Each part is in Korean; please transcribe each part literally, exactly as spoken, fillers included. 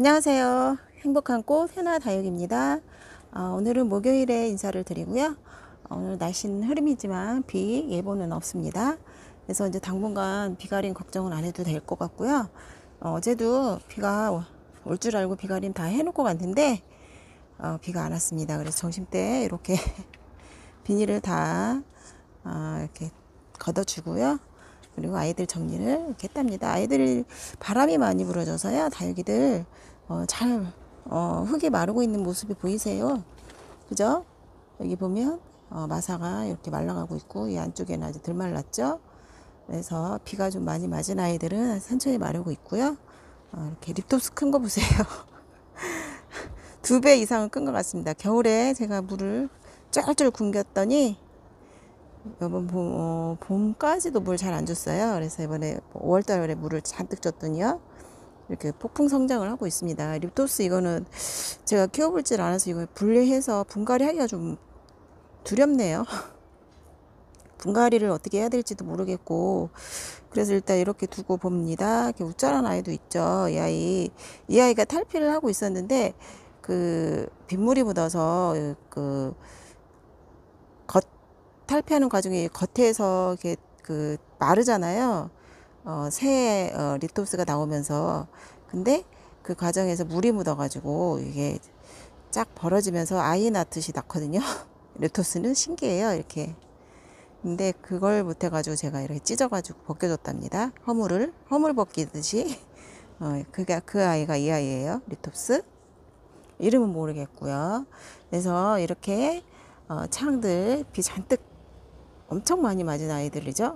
안녕하세요. 행복한 꽃 해나 다육입니다. 어, 오늘은 목요일에 인사를 드리고요. 어, 오늘 날씨는 흐림이지만 비 예보는 없습니다. 그래서 이제 당분간 비가림 걱정은 안 해도 될 것 같고요. 어, 어제도 비가 올 줄 알고 비가림 다 해놓고 갔는데 어, 비가 안 왔습니다. 그래서 점심때 이렇게 비닐을 다 어, 이렇게 걷어주고요. 그리고 아이들 정리를 이렇게 했답니다. 아이들 바람이 많이 불어져서요. 다육이들 어, 잘 어, 흙이 마르고 있는 모습이 보이세요? 그죠? 여기 보면 어, 마사가 이렇게 말라가고 있고 이 안쪽에는 아직 덜 말랐죠? 그래서 비가 좀 많이 맞은 아이들은 천천히 마르고 있고요. 어, 이렇게 립톱스 큰 거 보세요. 두 배 이상은 큰 것 같습니다. 겨울에 제가 물을 쩔쩔 굶겼더니 이번 봄, 어, 봄까지도 물 잘 안 줬어요. 그래서 이번에 오월달에 물을 잔뜩 줬더니요. 이렇게 폭풍 성장을 하고 있습니다. 립토스 이거는 제가 키워볼지 않아서 이거 분리해서 분갈이 하기가 좀 두렵네요. 분갈이를 어떻게 해야 될지도 모르겠고 그래서 일단 이렇게 두고 봅니다. 이렇게 우짜란 아이도 있죠. 이 아이 이 아이가 탈피를 하고 있었는데 그 빗물이 묻어서 그 겉 탈피하는 과정에 겉에서 이렇게 그 마르잖아요. 어, 새 어, 립토스가 나오면서 근데 그 과정에서 물이 묻어가지고 이게 쫙 벌어지면서 아이 낳듯이 낳거든요. 립토스는 신기해요. 이렇게. 근데 그걸 못해가지고 제가 이렇게 찢어가지고 벗겨줬답니다. 허물을 허물 벗기듯이. 어, 그게 그 아이가 이 아이예요. 립토스. 이름은 모르겠고요. 그래서 이렇게 어, 창들 비 잔뜩 엄청 많이 맞은 아이들이죠.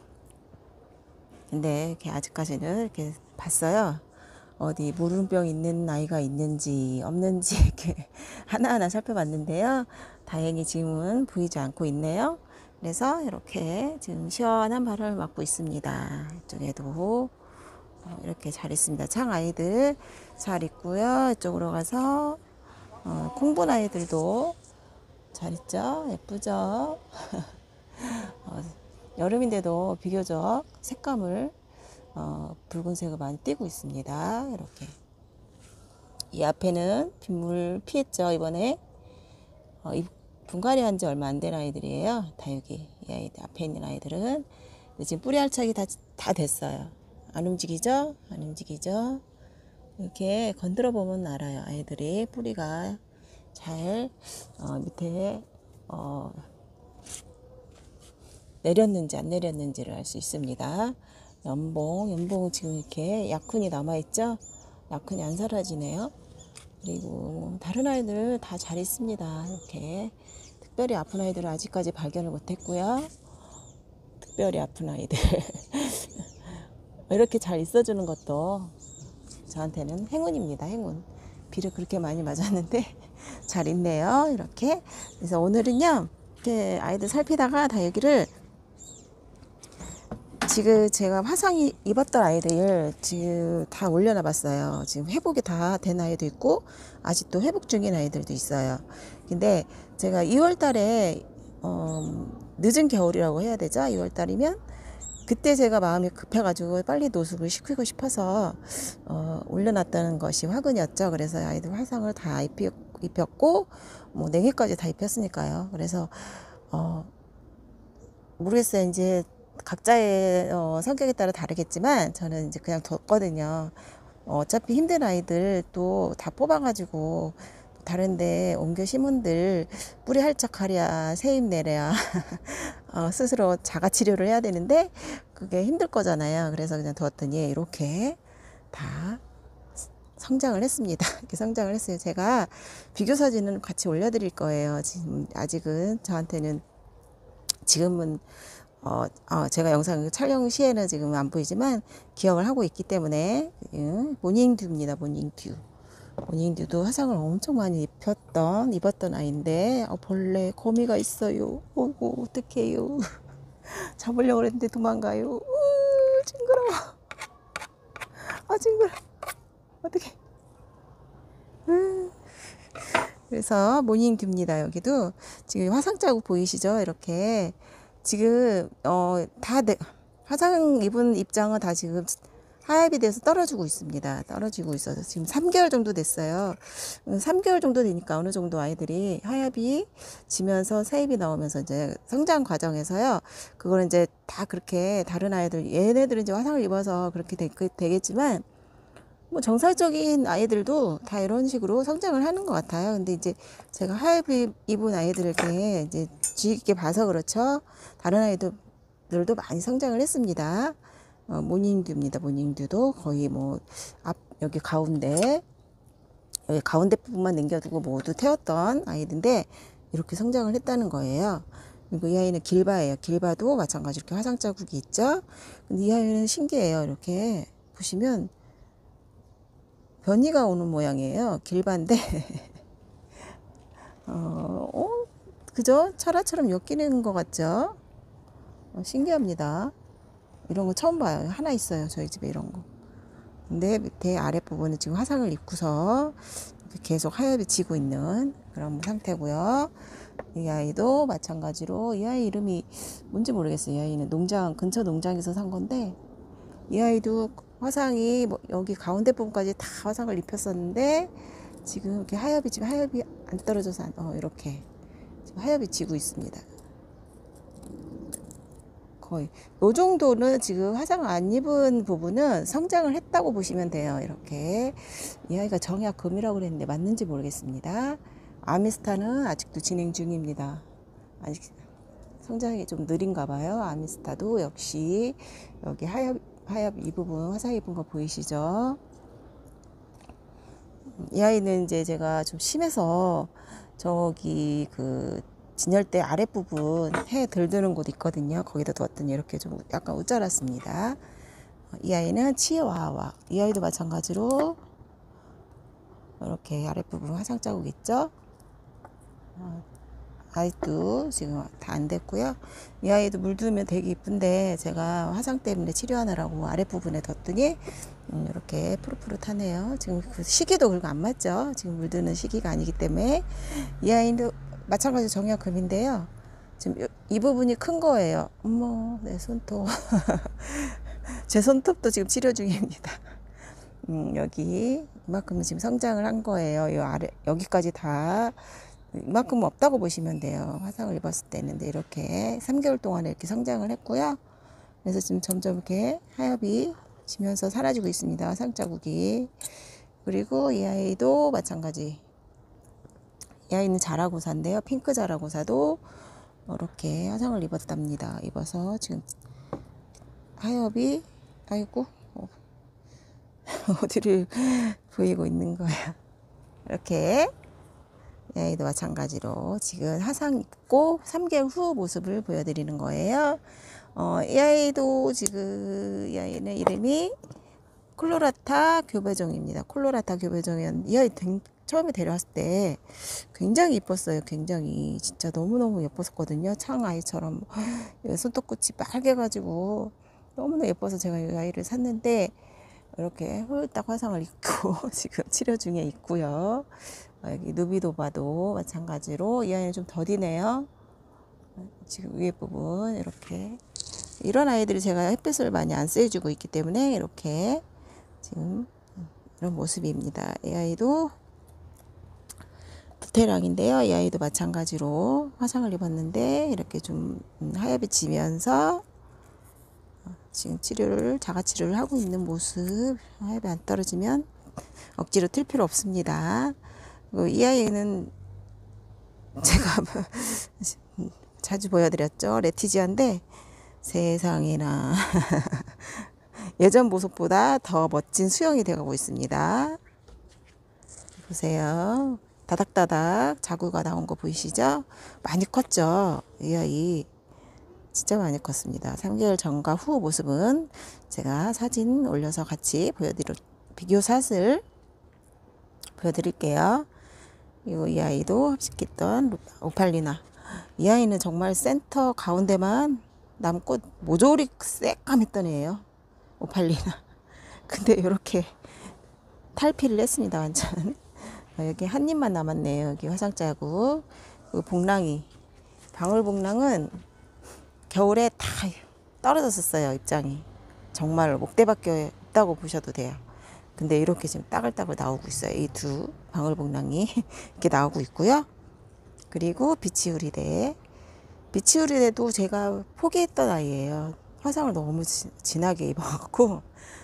근데 이렇게 아직까지는 이렇게 봤어요. 어디 물음병 있는 아이가 있는지 없는지 이렇게 하나하나 살펴봤는데요. 다행히 지금은 보이지 않고 있네요. 그래서 이렇게 지금 시원한 바람을 맞고 있습니다. 이쪽에도 이렇게 잘 있습니다. 창 아이들 잘 있고요. 이쪽으로 가서 어, 콩분 아이들도 잘 있죠. 예쁘죠. 어, 여름인데도 비교적 색감을 어, 붉은색을 많이 띠고 있습니다. 이렇게 이 앞에는 빗물 피했죠. 이번에 어, 이 분갈이 한 지 얼마 안 된 아이들이에요. 다육이 이 아이들 앞에 있는 아이들은 지금 뿌리 할착이 다, 다 됐어요. 안 움직이죠? 안 움직이죠? 이렇게 건드려 보면 알아요. 아이들이 뿌리가 잘 어, 밑에 어, 내렸는지 안 내렸는지를 알 수 있습니다. 연봉, 연봉 지금 이렇게 약훈이 남아있죠? 약훈이 안 사라지네요. 그리고 다른 아이들 다 잘 있습니다. 이렇게 특별히 아픈 아이들은 아직까지 발견을 못했고요. 특별히 아픈 아이들 이렇게 잘 있어주는 것도 저한테는 행운입니다. 행운. 비를 그렇게 많이 맞았는데 잘 있네요. 이렇게. 그래서 오늘은요 이렇게 아이들 살피다가 다육이를 지금 제가 화상 입었던 아이들 지금 다 올려놔 봤어요. 지금 회복이 다 된 아이도 있고 아직도 회복 중인 아이들도 있어요. 근데 제가 이월 달에 어, 늦은 겨울이라고 해야 되죠. 이월 달이면 그때 제가 마음이 급해가지고 빨리 노숙을 시키고 싶어서 어, 올려놨다는 것이 화근이었죠. 그래서 아이들 화상을 다 입히, 입혔고 뭐 냉해까지 다 입혔으니까요. 그래서 어, 모르겠어요. 이제 각자의 어, 성격에 따라 다르겠지만 저는 이제 그냥 뒀거든요. 어, 어차피 힘든 아이들 또 다 뽑아가지고 다른데 옮겨 심은들 뿌리 할짝하랴 새잎 내랴 어, 스스로 자가 치료를 해야 되는데 그게 힘들 거잖아요. 그래서 그냥 두었더니 이렇게 다 성장을 했습니다. 이렇게 성장을 했어요. 제가 비교 사진은 같이 올려드릴 거예요. 지금 아직은 저한테는 지금은 어, 어, 제가 영상 촬영 시에는 지금 안 보이지만 기억을 하고 있기 때문에 음, 모닝듀입니다. 모닝듀. 모닝듀도 화상을 엄청 많이 입혔던 입었던 아이인데 어, 벌레 거미가 있어요. 어이구 어떡해요. 잡으려고 그랬는데 도망가요. 우, 징그러워. 아 징그러워. 어떡해. 음. 그래서 모닝듀입니다. 여기도 지금 화상 자국 보이시죠? 이렇게 지금 어, 다 내, 화상 입은 입장은 다 지금 하엽이 돼서 떨어지고 있습니다. 떨어지고 있어서 지금 삼 개월 정도 됐어요. 삼 개월 정도 되니까 어느 정도 아이들이 하엽이 지면서 새잎이 나오면서 이제 성장 과정에서요. 그거는 이제 다 그렇게 다른 아이들, 얘네들은 이제 화상을 입어서 그렇게 되, 되겠지만, 뭐 정상적인 아이들도 다 이런 식으로 성장을 하는 것 같아요. 근데 이제 제가 하엽이 입은 아이들에게 이제 주의 깊게 봐서 그렇죠. 다른 아이들도 많이 성장을 했습니다. 어, 모닝듀입니다. 모닝듀도 거의 뭐 앞 여기 가운데 여기 가운데 부분만 남겨두고 모두 태웠던 아이인데 이렇게 성장을 했다는 거예요. 그리고 이 아이는 길바예요. 길바도 마찬가지로 이렇게 화상 자국이 있죠. 근데 이 아이는 신기해요. 이렇게 보시면 변이가 오는 모양이에요. 길바인데 어, 어, 그죠? 철화처럼 엮이는 것 같죠? 어, 신기합니다. 이런 거 처음 봐요. 하나 있어요. 저희 집에 이런 거. 근데 밑에 아랫부분은 지금 화상을 입고서 계속 하엽이 지고 있는 그런 상태고요. 이 아이도 마찬가지로 이 아이 이름이 뭔지 모르겠어요. 이 아이는 농장, 근처 농장에서 산 건데 이 아이도 화상이 뭐 여기 가운데 부분까지 다 화상을 입혔었는데 지금 이렇게 하엽이 지금 하엽이 안 떨어져서 안, 어, 이렇게 지금 하엽이 지고 있습니다. 거의 요 정도는 지금 화상 안 입은 부분은 성장을 했다고 보시면 돼요. 이렇게 이 아이가 정약금이라고 그랬는데 맞는지 모르겠습니다. 아미스타는 아직도 진행 중입니다. 아직 성장이 좀 느린가 봐요. 아미스타도 역시 여기 하엽 하엽 이 부분 화상 입은 거 보이시죠? 이 아이는 이제 제가 좀 심해서 저기 그 진열대 아랫부분 해 들드는 곳 있거든요. 거기다 두었더니 이렇게 좀 약간 우짜랐습니다. 이 아이는 치와와. 이 아이도 마찬가지로 이렇게 아랫부분 화상 자국 있죠. 아이도 지금 다 안 됐고요. 이 아이도 물두면 되게 이쁜데 제가 화상 때문에 치료하느라고 아랫부분에 뒀더니 음, 이렇게 푸릇푸릇하네요. 지금 그 시기도 그리고 안 맞죠. 지금 물드는 시기가 아니기 때문에 이 아이도 마찬가지로 정약금인데요. 지금 이 부분이 큰 거예요. 어머, 내 손톱. 제 손톱도 지금 치료 중입니다. 음, 여기 이만큼 지금 성장을 한 거예요. 요 아래 여기까지 다 이만큼 없다고 보시면 돼요. 화상을 입었을 때는. 근데 이렇게 삼 개월 동안에 이렇게 성장을 했고요. 그래서 지금 점점 이렇게 하엽이 지면서 사라지고 있습니다. 화상 자국이. 그리고 이 아이도 마찬가지. 이 아이는 자라고사인데요. 핑크 자라고사도 이렇게 화상을 입었답니다. 입어서 지금 하엽이 아이고 어디를 보이고 있는 거야. 이렇게 이 아이도 마찬가지로 지금 화상 입고 삼 개월 후 모습을 보여드리는 거예요. 어, 이 아이도 지금 이 아이는 이름이 콜로라타 교배종입니다. 콜로라타 교배종이었는데 이 아이 처음에 데려왔을 때 굉장히 이뻤어요. 굉장히 진짜 너무너무 예뻤었거든요. 창 아이처럼 손톱끝이 빨개가지고 너무나 예뻐서 제가 이 아이를 샀는데 이렇게 홀딱 화상을 입고 지금 치료 중에 있고요. 여기 누비도바도 마찬가지로 이 아이는 좀 더디네요. 지금 위에 부분 이렇게 이런 아이들이 제가 햇빛을 많이 안 쐬주고 있기 때문에 이렇게 지금 이런 모습입니다. 이 아이도 부테랑인데요. 이 아이도 마찬가지로 화상을 입었는데 이렇게 좀 하엽이 지면서 지금 치료를 자가 치료를 하고 있는 모습. 하엽이 안 떨어지면 억지로 틀 필요 없습니다. 이 아이는 제가 자주 보여드렸죠. 레티지아인데 세상에나 예전 모습보다 더 멋진 수영이 되어가고 있습니다. 보세요. 다닥다닥 자구가 나온 거 보이시죠? 많이 컸죠? 이 아이 진짜 많이 컸습니다. 삼 개월 전과 후 모습은 제가 사진 올려서 같이 보여드릴 비교샷을 보여드릴게요. 그리고 이 아이도 합식했던 오팔리나. 이 아이는 정말 센터 가운데만 남고 모조리 새까맸던 애예요. 오팔리나. 근데 이렇게 탈피를 했습니다. 완전. 여기 한 입만 남았네요. 여기 화상자국. 그 복랑이. 방울복랑은 겨울에 다 떨어졌었어요. 입장이. 정말 목대밖에 없다고 보셔도 돼요. 근데 이렇게 지금 따글따글 나오고 있어요. 이 두 방울복랑이 이렇게 나오고 있고요. 그리고 비치우리대. 비치우리대도 제가 포기했던 아이예요. 화상을 너무 지, 진하게 입어갖고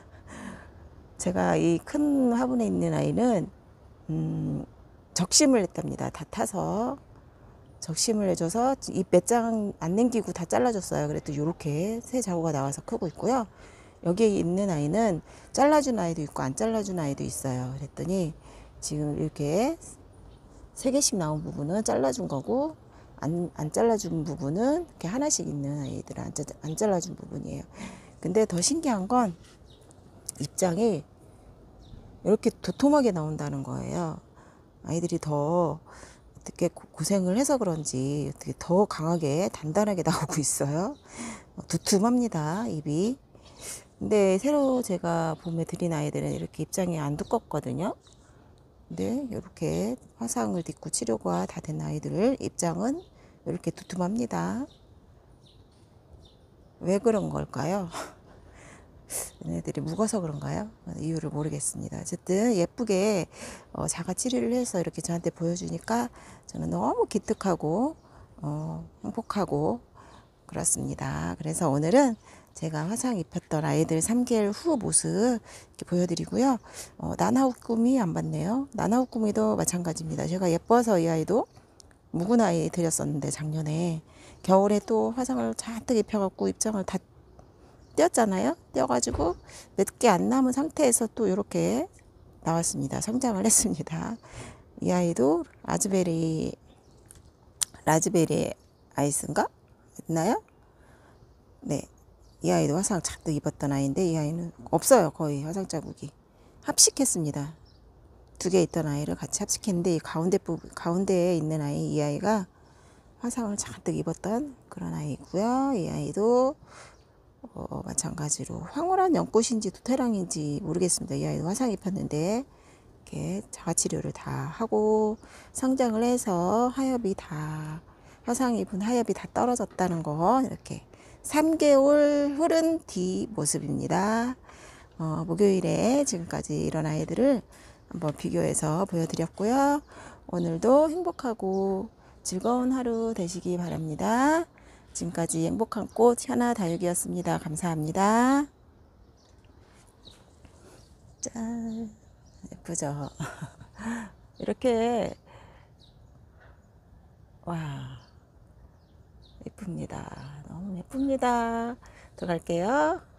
제가 이 큰 화분에 있는 아이는 음, 적심을 했답니다. 다 타서 적심을 해줘서 잎 몇 장 안 남기고 다 잘라줬어요. 그래도 이렇게 새 자구가 나와서 크고 있고요. 여기에 있는 아이는 잘라준 아이도 있고 안 잘라준 아이도 있어요. 그랬더니 지금 이렇게 세 개씩 나온 부분은 잘라준 거고 안, 안 잘라준 부분은 이렇게 하나씩 있는 아이들은 안, 안 잘라준 부분이에요. 근데 더 신기한 건 입장이 이렇게 도톰하게 나온다는 거예요. 아이들이 더 어떻게 고생을 해서 그런지 어떻게 더 강하게 단단하게 나오고 있어요. 두툼합니다, 입이. 근데 새로 제가 봄에 들인 아이들은 이렇게 입장이 안 두껍거든요. 근데 이렇게 화상을 딛고 치료가 다 된 아이들 입장은 이렇게 두툼합니다. 왜 그런 걸까요? 얘네들이 묵어서 그런가요? 이유를 모르겠습니다. 어쨌든 예쁘게 어, 자가 치료를 해서 이렇게 저한테 보여주니까 저는 너무 기특하고 어, 행복하고 그렇습니다. 그래서 오늘은 제가 화상 입혔던 아이들 삼 개월 후 모습 이렇게 보여드리고요. 어, 나나우꾸미 안 봤네요. 나나우꾸미도 마찬가지입니다. 제가 예뻐서 이 아이도 묵은 아이 드렸었는데 작년에 겨울에 또 화상을 잔뜩 입혀갖고 입장을 다 띄었잖아요. 띄어가지고 몇 개 안 남은 상태에서 또 이렇게 나왔습니다. 성장을 했습니다. 이 아이도 라즈베리 라즈베리 아이스인가? 있나요? 네. 이 아이도 화상 잔뜩 입었던 아이인데 이 아이는 없어요. 거의 화상 자국이. 합식했습니다. 두 개 있던 아이를 같이 합식했는데 이 가운데 부분, 가운데에 있는 아이, 이 아이가 화상을 잔뜩 입었던 그런 아이고요. 이 아이도 어, 마찬가지로 황홀한 연꽃인지 도태랑인지 모르겠습니다. 이 아이도 화상 입혔는데 이렇게 자가치료를 다 하고 성장을 해서 하엽이 다 화상 입은 하엽이 다 떨어졌다는 거 이렇게 삼 개월 흐른 뒤 모습입니다. 어, 목요일에 지금까지 이런 아이들을 한번 비교해서 보여드렸고요. 오늘도 행복하고 즐거운 하루 되시기 바랍니다. 지금까지 행복한 꽃 현아 다육이었습니다. 감사합니다. 짠, 예쁘죠? 이렇게 와, 예쁩니다. 너무 예쁩니다. 들어갈게요.